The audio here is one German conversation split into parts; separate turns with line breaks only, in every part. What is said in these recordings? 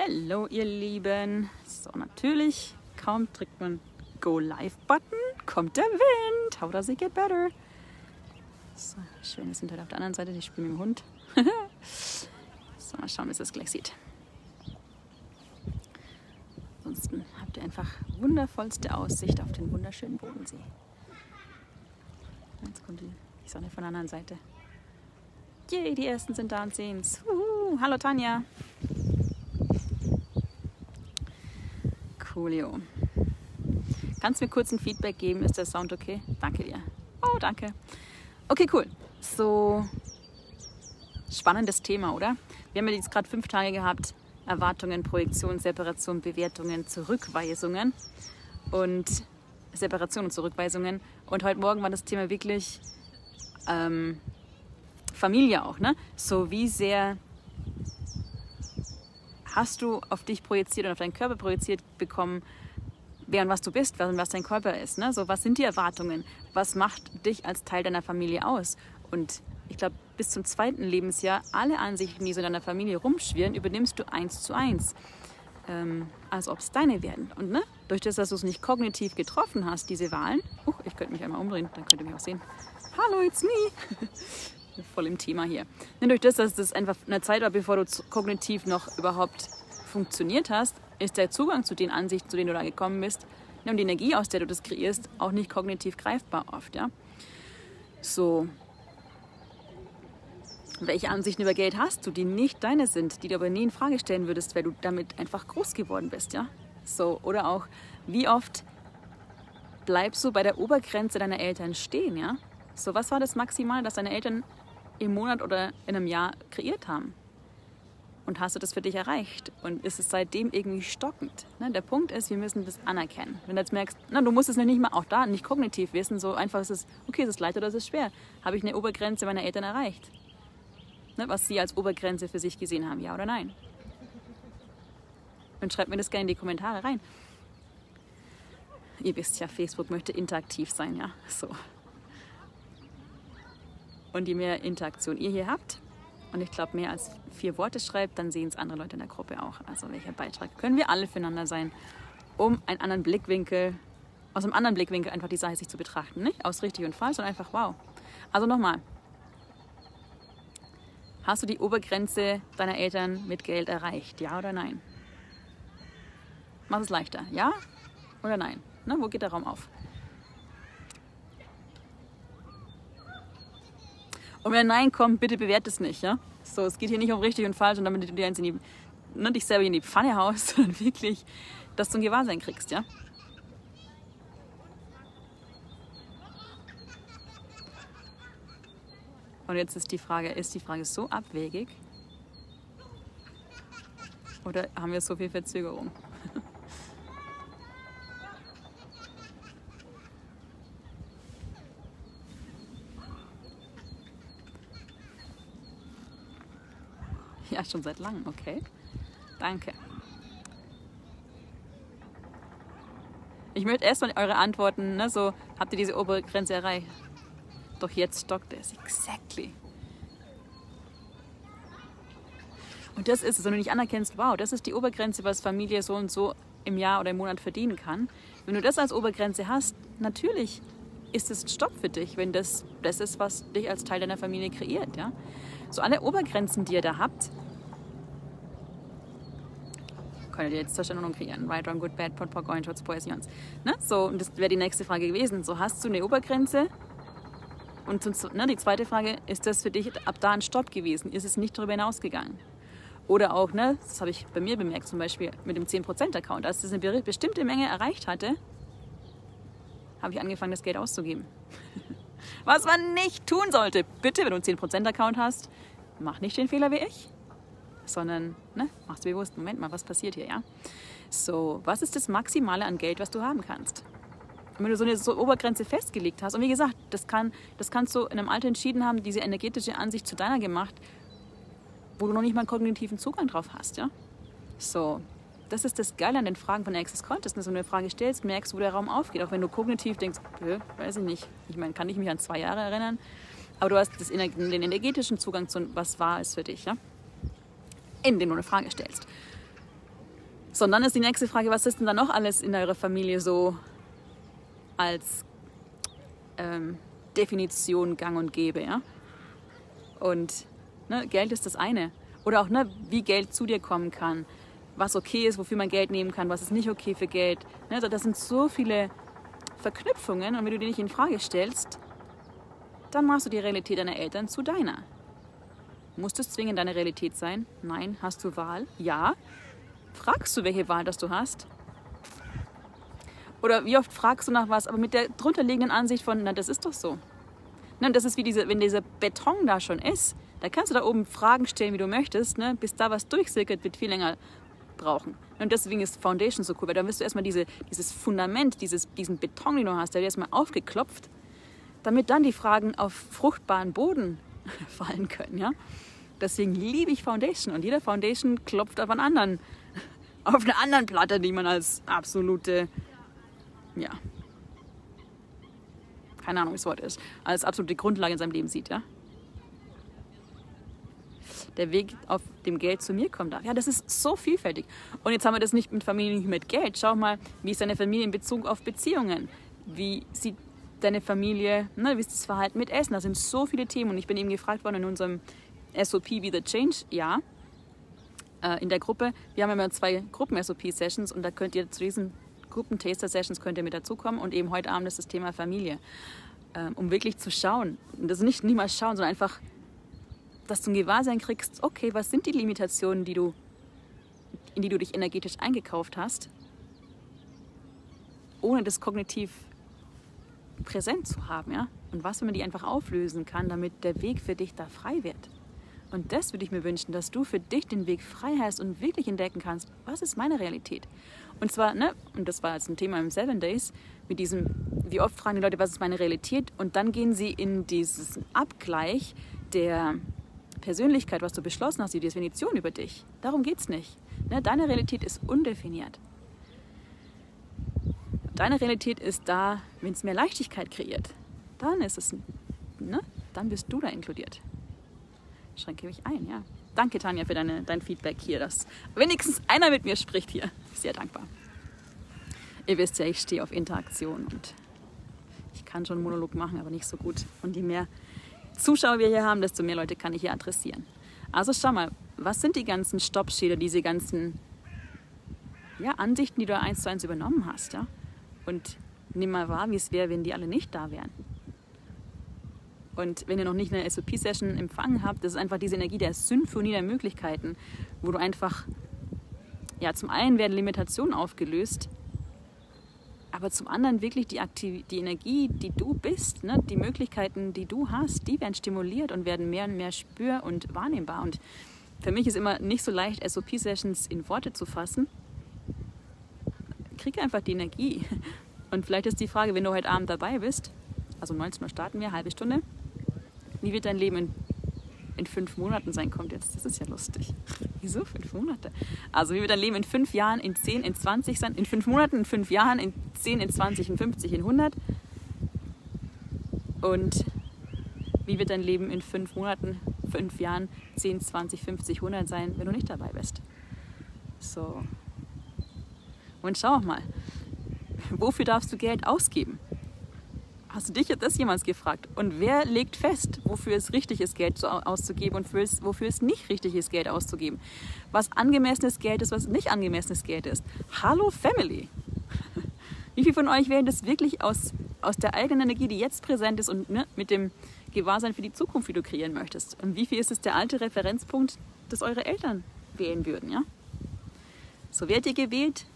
Hallo ihr Lieben. So, natürlich, kaum drückt man Go Live Button, kommt der Wind. How does it get better? So, schön, wir sind halt auf der anderen Seite, ich spiele mit dem Hund. So, mal schauen, wie es das gleich sieht. Ansonsten habt ihr einfach wundervollste Aussicht auf den wunderschönen Bodensee. Jetzt kommt die Sonne von der anderen Seite. Yay, die Ersten sind da und sehen's. Hallo Tanja. Coolio. Kannst du mir kurz ein Feedback geben? Ist der Sound okay? Danke dir. Oh, danke. Okay, cool. So, spannendes Thema, oder? Wir haben ja jetzt gerade 5 Tage gehabt. Erwartungen, Projektion, Separation, Bewertungen, Zurückweisungen und Separation und Zurückweisungen. Und heute Morgen war das Thema wirklich Familie auch, ne? So, wie sehr hast du auf dich projiziert und auf deinen Körper projiziert bekommen, wer und was du bist, was dein Körper ist, ne? So, was sind die Erwartungen? Was macht dich als Teil deiner Familie aus? Und ich glaube, bis zum 2. Lebensjahr, alle Ansichten, die so in deiner Familie rumschwirren, übernimmst du 1:1. Als ob es deine werden. Und ne, durch das, dass du es nicht kognitiv getroffen hast, diese Wahlen, ich könnte mich einmal umdrehen, dann könnt ihr mich auch sehen. Hallo, it's me! Voll im Thema hier. Ne, durch das, dass das einfach eine Zeit war, bevor du kognitiv noch überhaupt funktioniert hast, ist der Zugang zu den Ansichten, zu denen du da gekommen bist, ne, und die Energie, aus der du das kreierst, auch nicht kognitiv greifbar oft. Ja? So. Welche Ansichten über Geld hast du, die nicht deine sind, die du aber nie in Frage stellen würdest, weil du damit einfach groß geworden bist, ja? So, oder auch, wie oft bleibst du bei der Obergrenze deiner Eltern stehen, ja? So, was war das Maximal, das deine Eltern im Monat oder in einem Jahr kreiert haben? Und hast du das für dich erreicht? Und ist es seitdem irgendwie stockend? Ne? Der Punkt ist, wir müssen das anerkennen. Wenn du jetzt merkst, na, du musst es nicht mal auch da nicht kognitiv wissen, so einfach ist es, okay, ist es leicht oder ist es schwer? Habe ich eine Obergrenze meiner Eltern erreicht? Ne, was sie als Obergrenze für sich gesehen haben, ja oder nein? Und schreibt mir das gerne in die Kommentare rein. Ihr wisst ja, Facebook möchte interaktiv sein, ja, so. Und je mehr Interaktion ihr hier habt, und ich glaube, mehr als 4 Worte schreibt, dann sehen es andere Leute in der Gruppe auch. Also welcher Beitrag können wir alle füreinander sein, um einen anderen Blickwinkel, aus einem anderen Blickwinkel einfach die Sache sich zu betrachten. Nicht aus richtig und falsch, sondern einfach wow. Also nochmal. Hast du die Obergrenze deiner Eltern mit Geld erreicht? Ja oder nein? Mach es leichter. Ja oder nein? Ne, wo geht der Raum auf? Und wenn Nein kommt, bitte bewert es nicht. Ja? So, es geht hier nicht um richtig und falsch und damit du dir dich selber in die Pfanne haust, sondern wirklich, dass du ein Gewahrsein kriegst. Ja? Und jetzt ist die Frage so abwegig? Oder haben wir so viel Verzögerung? Ja, schon seit langem, okay. Danke. Ich möchte erstmal eure Antworten, ne, so, habt ihr diese Obergrenze erreicht? Doch jetzt stockt es. Exactly. Und das ist es, wenn du nicht anerkennst, wow, das ist die Obergrenze, was Familie so und so im Jahr oder im Monat verdienen kann. Wenn du das als Obergrenze hast, natürlich ist es ein Stopp für dich, wenn das ist, was dich als Teil deiner Familie kreiert. Ja? So alle Obergrenzen, die ihr da habt, könnt ihr jetzt zur Stellung kreieren. Right, wrong, good, bad, pot, pock, orange, what's, poisons. Ne? So, und das wäre die nächste Frage gewesen. So, hast du eine Obergrenze? Und die zweite Frage, ist das für dich ab da ein Stopp gewesen? Ist es nicht darüber hinausgegangen? Oder auch, ne, das habe ich bei mir bemerkt, zum Beispiel mit dem 10%-Account. Als das eine bestimmte Menge erreicht hatte, habe ich angefangen, das Geld auszugeben. Was man nicht tun sollte. Bitte, wenn du einen 10%-Account hast, mach nicht den Fehler wie ich, sondern ne, mach's bewusst. Moment mal, was passiert hier, ja? So, was ist das Maximale an Geld, was du haben kannst? Und wenn du so eine Obergrenze festgelegt hast, und wie gesagt, das kannst du in einem Alter entschieden haben, diese energetische Ansicht zu deiner gemacht, wo du noch nicht mal einen kognitiven Zugang drauf hast, ja? So, das ist das Geile an den Fragen von Access Consciousness. Wenn du eine Frage stellst, merkst du, wo der Raum aufgeht. Auch wenn du kognitiv denkst, weiß ich nicht. Ich meine, kann ich mich an 2 Jahre erinnern? Aber du hast den energetischen Zugang zu, was wahr ist für dich, ja? Indem du eine Frage stellst. Sondern ist die nächste Frage, was ist denn da noch alles in eurer Familie so als Definition gang und gäbe, ja? Und ne, Geld ist das eine. Oder auch, ne, wie Geld zu dir kommen kann, was okay ist, wofür man Geld nehmen kann, was ist nicht okay für Geld. Ne, das sind so viele Verknüpfungen und wenn du die nicht in Frage stellst, dann machst du die Realität deiner Eltern zu deiner. Muss das zwingend deine Realität sein? Nein. Hast du Wahl? Ja. Fragst du, welche Wahl das du hast? Oder wie oft fragst du nach was, aber mit der drunterliegenden Ansicht von, na, das ist doch so. Ne, das ist wie wenn dieser Beton da schon ist, da kannst du da oben Fragen stellen, wie du möchtest, ne, bis da was durchsickert, wird viel länger brauchen. Und deswegen ist Foundation so cool, weil dann wirst du erstmal dieses Fundament, diesen Beton, den du hast, der wird erstmal aufgeklopft, damit dann die Fragen auf fruchtbaren Boden fallen können, ja. Deswegen liebe ich Foundation und jeder Foundation klopft auf einer anderen Platte, die man als absolute, ja, keine Ahnung, wie das Wort ist, als absolute Grundlage in seinem Leben sieht, ja. Der Weg auf dem Geld zu mir kommt da. Ja, das ist so vielfältig. Und jetzt haben wir das nicht mit Familie, nicht mit Geld. Schau mal, wie ist deine Familie in Bezug auf Beziehungen? Wie sieht deine Familie, ne, wie ist das Verhalten mit Essen? Das sind so viele Themen. Und ich bin eben gefragt worden in unserem SOP Be the Change, ja, in der Gruppe. Wir haben immer 2 Gruppen-SOP-Sessions und da könnt ihr zu diesen Gruppen-Taster-Sessions könnt ihr mit dazukommen. Und eben heute Abend ist das Thema Familie. Um wirklich zu schauen. Und das nicht niemals schauen, sondern einfach, dass du ein Gewahrsein kriegst, okay, was sind die Limitationen, in die du dich energetisch eingekauft hast, ohne das kognitiv präsent zu haben, ja? Und was, wenn man die einfach auflösen kann, damit der Weg für dich da frei wird. Und das würde ich mir wünschen, dass du für dich den Weg frei hast und wirklich entdecken kannst, was ist meine Realität? Und zwar, ne, und das war jetzt ein Thema im 7 Days, mit diesem, wie oft fragen die Leute, was ist meine Realität? Und dann gehen sie in diesen Abgleich der Persönlichkeit, was du beschlossen hast, die Definition über dich. Darum geht es nicht. Ne? Deine Realität ist undefiniert. Deine Realität ist da, wenn es mehr Leichtigkeit kreiert. Dann ist es, ne? Dann bist du da inkludiert. Schränke mich ein, ja. Danke, Tanja, für dein Feedback hier, dass wenigstens einer mit mir spricht hier. Sehr dankbar. Ihr wisst ja, ich stehe auf Interaktion und ich kann schon einen Monolog machen, aber nicht so gut. Und je mehr Zuschauer wir hier haben, desto mehr Leute kann ich hier adressieren. Also schau mal, was sind die ganzen Stoppschilder, diese ganzen Ansichten, die du 1:1 übernommen hast, ja? Und nimm mal wahr, wie es wäre, wenn die alle nicht da wären. Und wenn ihr noch nicht eine SOP-Session empfangen habt, das ist einfach diese Energie der Symphonie der Möglichkeiten, wo du einfach, ja, zum einen werden Limitationen aufgelöst, aber zum anderen wirklich die Energie, die du bist, ne, die Möglichkeiten, die du hast, die werden stimuliert und werden mehr und mehr spür- und wahrnehmbar. Und für mich ist immer nicht so leicht, SOP-Sessions in Worte zu fassen. Krieg einfach die Energie. Und vielleicht ist die Frage, wenn du heute Abend dabei bist, also 19 Uhr starten wir, halbe Stunde, wie wird dein Leben in 5 Monaten sein? Kommt jetzt, das ist ja lustig. Wieso 5 Monate? Also wie wird dein Leben in 5 Jahren, in 10, in 20 sein? In 5 Monaten, in 5 Jahren, in 10, in 20, in 50, in 100? Und wie wird dein Leben in 5 Monaten, 5 Jahren, 10, 20, 50, 100 sein, wenn du nicht dabei bist? So. Und schau mal, wofür darfst du Geld ausgeben? Hast du dich das jemals gefragt? Und wer legt fest, wofür es richtig ist, Geld auszugeben und wofür es nicht richtig ist, Geld auszugeben? Was angemessenes Geld ist, was nicht angemessenes Geld ist? Hallo Family! Wie viele von euch wählen das wirklich aus der eigenen Energie, die jetzt präsent ist und ne, mit dem Gewahrsein für die Zukunft, die du kreieren möchtest? Und wie viel ist es der alte Referenzpunkt, das eure Eltern wählen würden? Ja? So werdet ihr gewählt,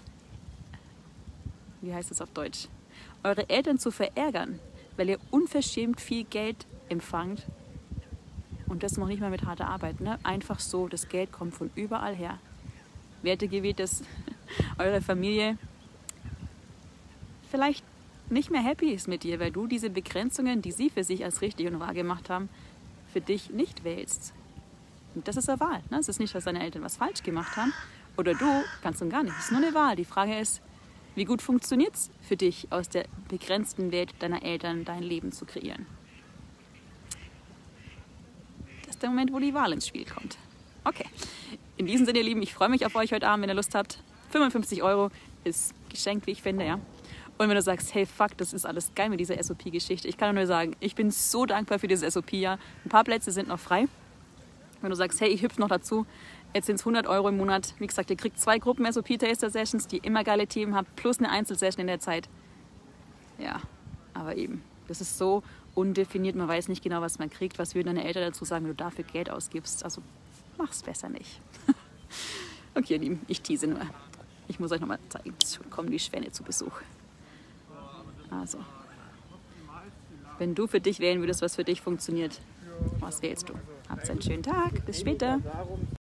wie heißt es auf Deutsch? Eure Eltern zu verärgern, weil ihr unverschämt viel Geld empfangt und das noch nicht mal mit harter Arbeit. Ne? Einfach so, das Geld kommt von überall her. Werdet ihr gewählt, dass eure Familie vielleicht nicht mehr happy ist mit dir, weil du diese Begrenzungen, die sie für sich als richtig und wahr gemacht haben, für dich nicht wählst. Und das ist eine Wahl. Ne? Es ist nicht, dass deine Eltern was falsch gemacht haben oder du, ganz und gar nicht. Es ist nur eine Wahl. Die Frage ist, wie gut funktioniert es für dich, aus der begrenzten Welt deiner Eltern dein Leben zu kreieren? Das ist der Moment, wo die Wahl ins Spiel kommt. Okay, In diesem Sinne, ihr Lieben, ich freue mich auf euch heute Abend, wenn ihr Lust habt. 55 € ist geschenkt, wie ich finde, ja. Und wenn du sagst, hey, fuck, das ist alles geil mit dieser SOP-Geschichte. Ich kann nur sagen, ich bin so dankbar für dieses SOP, ja. Ein paar Plätze sind noch frei. Wenn du sagst, hey, ich hüpfe noch dazu, jetzt sind es 100 € im Monat. Wie gesagt, ihr kriegt 2 Gruppen SOP-Taster-Sessions, die immer geile Themen haben, plus eine Einzelsession in der Zeit. Ja, aber eben, das ist so undefiniert, man weiß nicht genau, was man kriegt. Was würden deine Eltern dazu sagen, wenn du dafür Geld ausgibst? Also mach's besser nicht. Okay, ihr Lieben, ich tease nur. Ich muss euch nochmal zeigen, schon kommen die Schwäne zu Besuch. Also, wenn du für dich wählen würdest, was für dich funktioniert, was wählst du? Habt einen schönen Tag, bis später.